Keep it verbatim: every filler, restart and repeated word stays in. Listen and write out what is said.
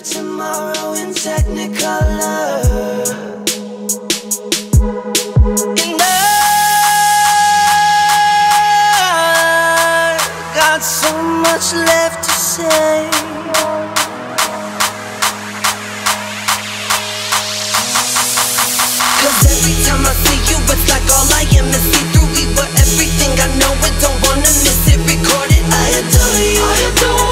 tomorrow in Technicolor. And I got so much left to say. Cause every time I see you, it's like all I am is see-through. We were everything, I know it, don't wanna miss it, record it. I adore you, I adore you.